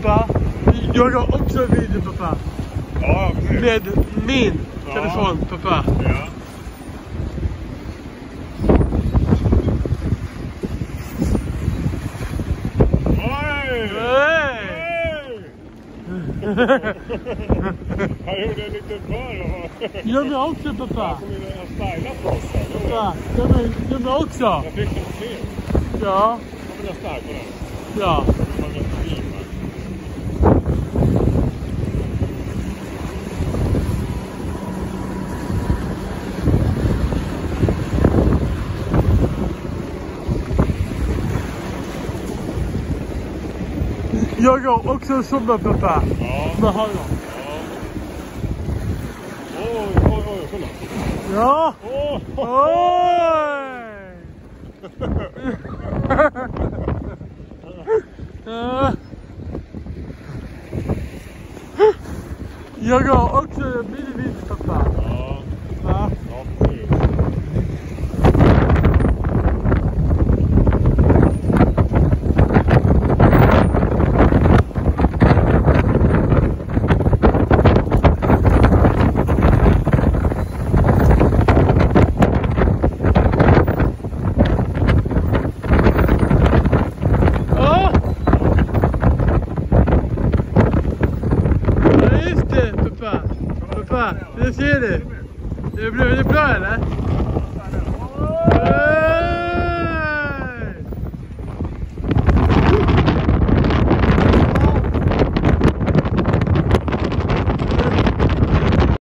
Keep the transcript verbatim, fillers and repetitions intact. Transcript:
pappa. Jag har också en video pappa. Ja, precis. Med min ja. telefon pappa. Ja. Oj! Hey! Jag gjorde en liten bör. Jag vill också pappa. Jag kommer att styla på oss. Pappa, jag vill, jag vill också. Jag fick en till. Ja. Jag vill ha styla på den. Ja. Jag har också en sommarpappa. Ja. Med hallon. Ja. Oj, oj, oj, kolla. Ja. Oj! Oj! Jag har också en minivinspappa. Ja. Va? Ja, precis. Pappa, det ser du. Det blir det bra eller?